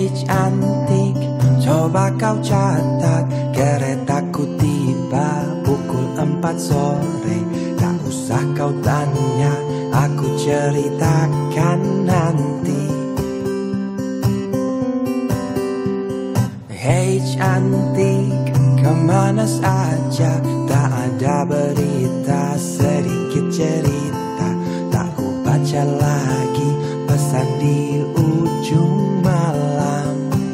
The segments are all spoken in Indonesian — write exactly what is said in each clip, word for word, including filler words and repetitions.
cantik, coba kau catat, keretaku tiba pukul empat sore. Tak usah kau tanya, aku ceritakan nanti. Hei cantik, kemana saja? Tak ada berita, sedikit cerita. Tak ku baca lagi pesan di ujung malam.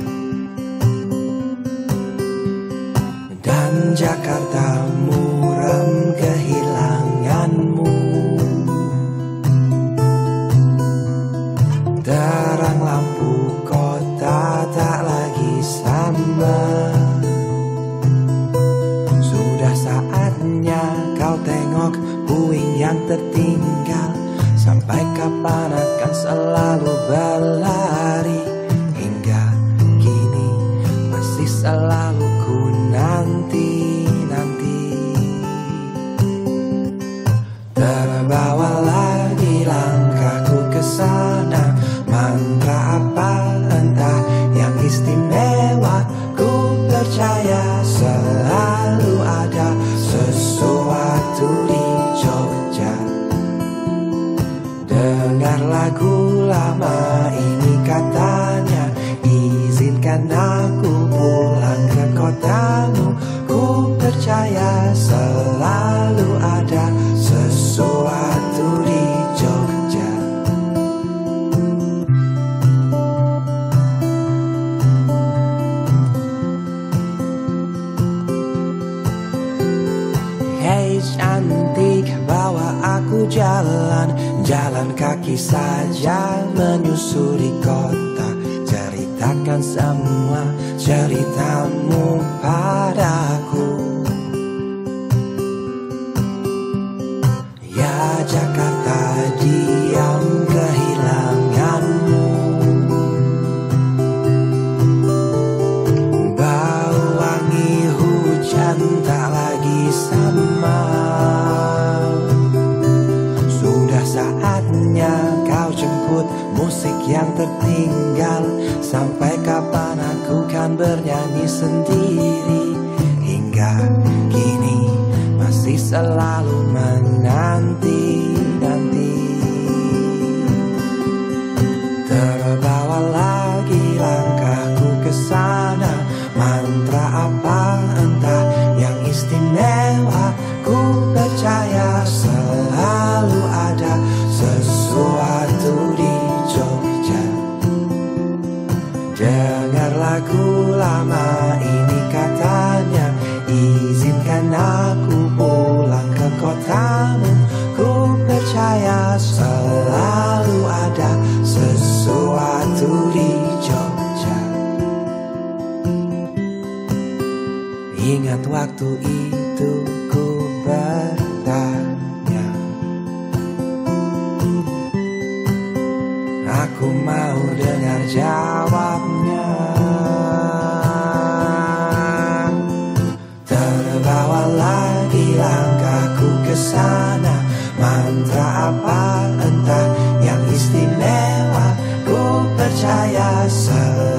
Dan Jakarta muram kehilanganmu. Terang lampu kota tak lagi sama. Sudah saatnya kau tengok puing yang tertinggal. Sampai kapan akan selalu berlari? Hingga kini masih selalu ku nanti-nanti. Terbawa lagi langkahku ke sana. Mantra apa entah yang istimewa. Ku percaya selalu ada sesuatu di Jogja. Dengar lagu lama ini katanya, izinkan aku pulang ke kotamu. Ku percaya selalu ada sesuatu di Jogja. Hei cantik, bawa aku jalan, jalan kaki saja menyusuri kota. Ceritakan semua ceritamu padaku. Ya Jakarta, diam kehilanganmu. Bau wangi hujan tak lagi sama. Sudah saatnya kau jemput musik yang tertinggal. Sampai kapan aku kan bernyanyi sendiri? Hingga kini masih selalu menanti-nanti. Terbawa lagi langkahku ke sana. Mantra apa entah yang istimewa. Ku percaya selalu ada sesuatu di Jogja. Dengar lagu lama ini katanya, izinkan aku pulang ke kotamu. Ku percaya selalu ada sesuatu di Jogja. Ingat waktu itu ku bertanya, aku mau dengar jawabnya. Terbawa lagi langkahku ke sana. Mantra apa entah yang istimewa. Ku percaya selalu